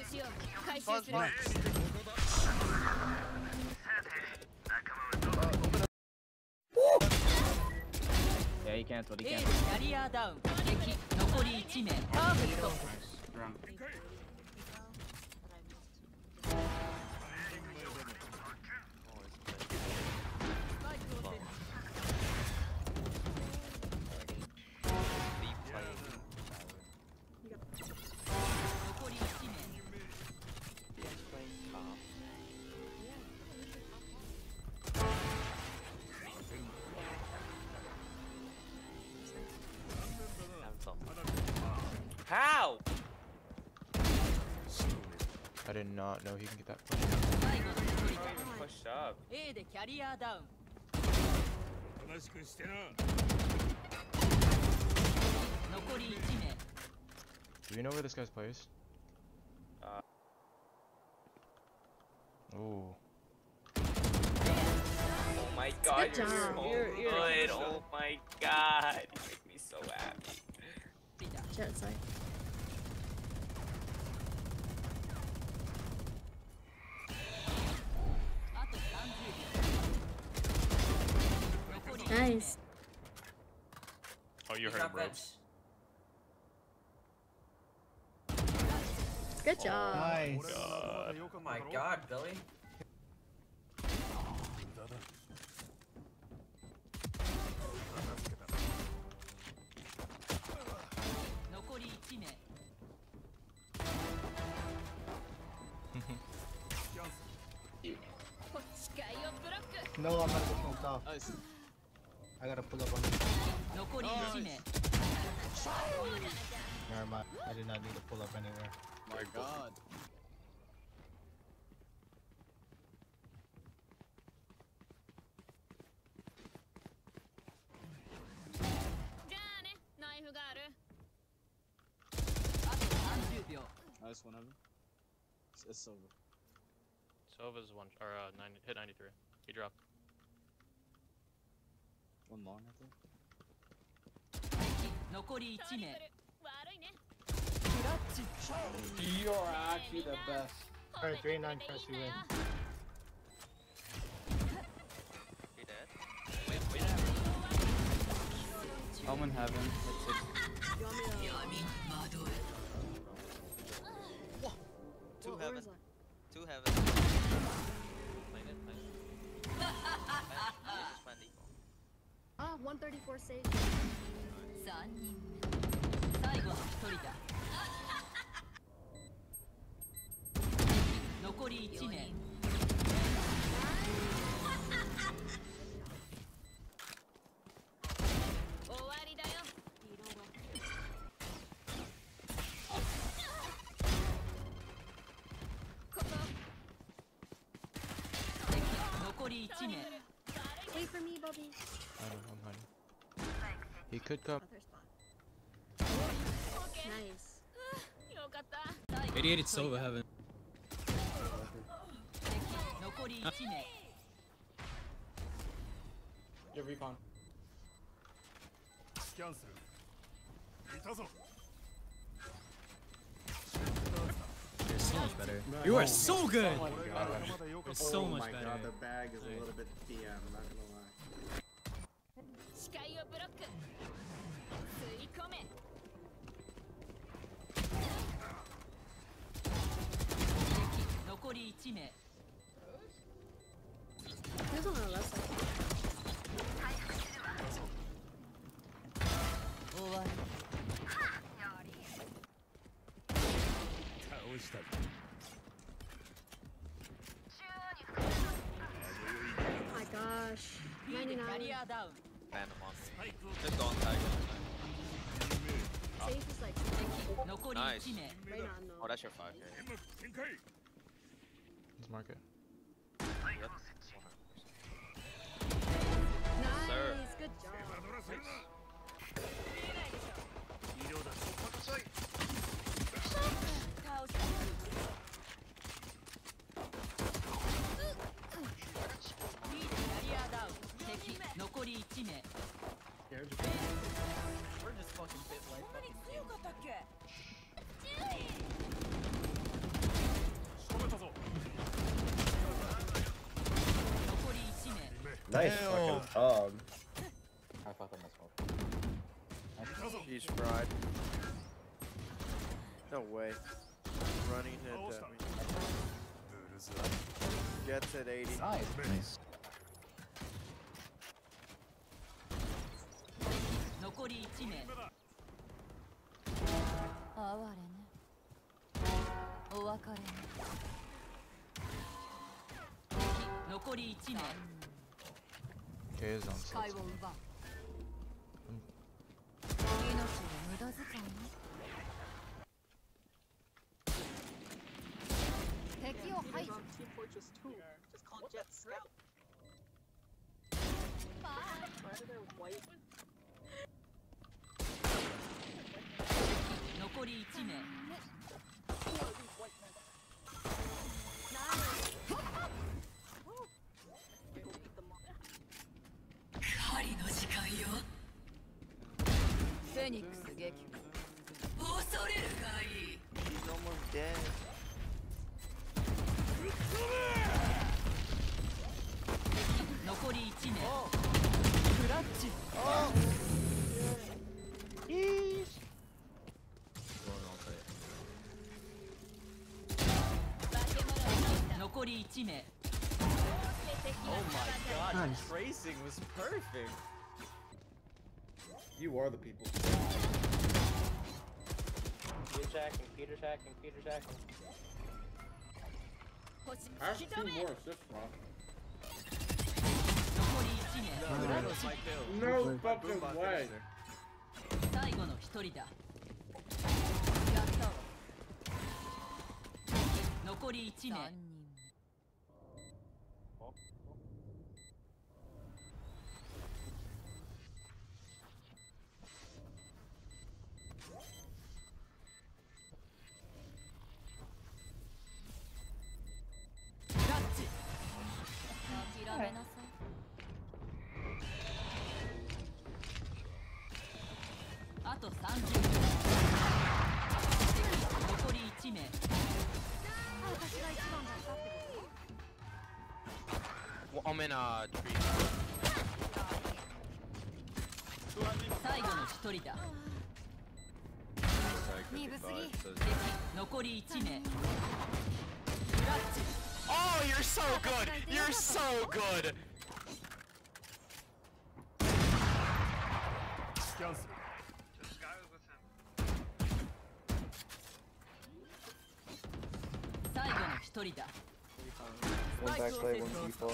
Yeah, he canceled. He canceled. How? I did not know he can get that Push up. Do you know where this guy's placed? Oh. Oh my god, you're so good. Oh my god. You make me so happy. Jet side. Nice. Oh, you heard him, Robes. Good job. Nice. God. Oh my god, Billy. No, I'm not getting smoked off. Nice. I gotta pull up on him. Never mind. I did not need to pull up anywhere. My god. Nice one, Evan. It's Silva. Silva's one, or hit 93. He dropped. One long, I think. You're actually the best. Alright, 3-9 first, you win. You dead? I'm in heaven. That's Two heaven. Two heaven. Play it, play it. Ah, 134 save. Wait for me, Bobby. I'm hiding. He could come. Other spot. Nice. 88 it's Silva heaven. Get recon. You're so much better. You are so good! Oh You're so much better. God, the bag is a little bit DM, I'm not gonna lie. Who's on the left side? Oh my gosh. 99. Phantom on. Just go on tiger. Safe is like Nice. right on though. Oh, that's your 5. Yeah. Let's mark it. Yep. Nice. Sir. Good job. We're just fucking bit like fucking Nice fucking hog. I fucked up my smoke. He's fried. No way. Running hit at me. Gets at 80. Nice. 残り1名。哀れね。お別れね。残り1名。 K is on 機 six. 会を奪う。命の無駄遣いね。敵を排除。残り1名。狩りの時間よ。フェニックス撃破。恐れるがいい。 He's almost dead. 残り1名。クラッチ。残り1名。 Oh my god, the tracing was perfect. You are the people. Peter's hacking, Peter's hacking, Peter's hacking. I have 2 more assists, bro. 残り1名。 That was my kill. No fucking way. 最後の1人だ。やったわ。残り1名。 諦めなさい。あと30秒。残り1名。私が一番だったってこと？ I'm in tree. 最後の1人だ。鈍すぎ。残り1名。クラッチ。 Oh, you're so good! You're so good! One backplay, one default.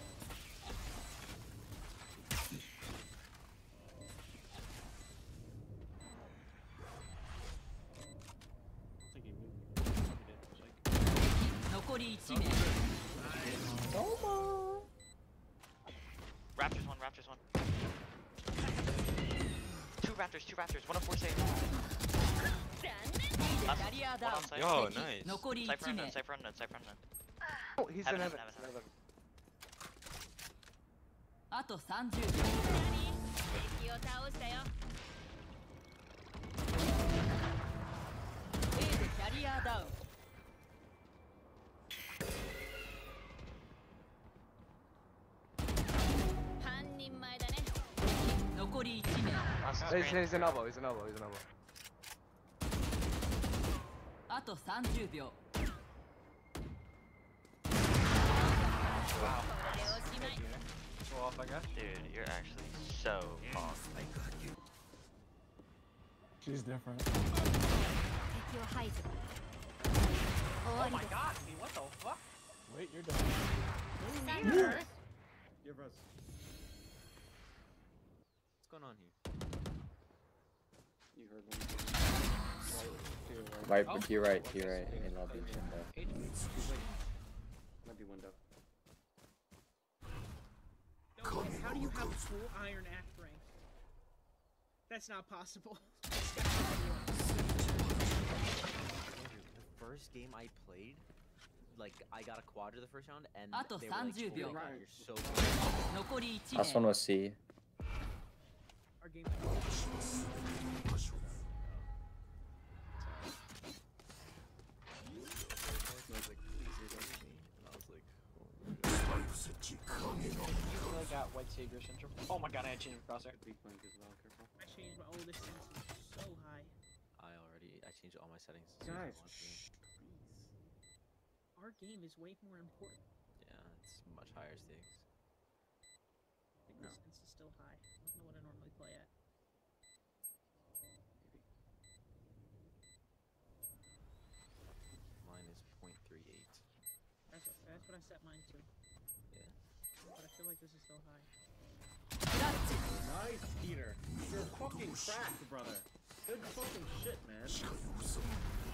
Raptors one, Raptors one. Two Raptors, 1 of 4 safe. One on site. Yo, nice. Cypher unknown, Cypher unknown, Cypher unknown. Oh, he's in heaven. あと30秒。敵を倒したよ。A でキャリアダウン。半人前だね。残り1名。 He's an elbow, he's an elbow. あと30秒。 Wow. Dude, you're actually so fast. She's different. Oh my god, what the fuck? Wait, you're done. Give us. What's going on here? You heard one. Right, to your right, in lobby window. Might be window. How do you have full iron act rank? That's not possible. The first game I played, like I got a quadra the first round, and they were like, oh my god, you're so good. Last one was C. Our game. I got Savior Syndrome. Oh my god, I had changed my crosshair. Big blink as well, careful. I changed my oldest sense so high. I changed all my settings. Guys, Please. Our game is way more important. Yeah, it's much higher stakes. I think the sense is still high. I don't know what I normally play at. Mine is 0.38. That's what I set mine to. Yeah. But I feel like this is still high. Nice, Peter. You're fucking cracked, brother. Good fucking shit, man.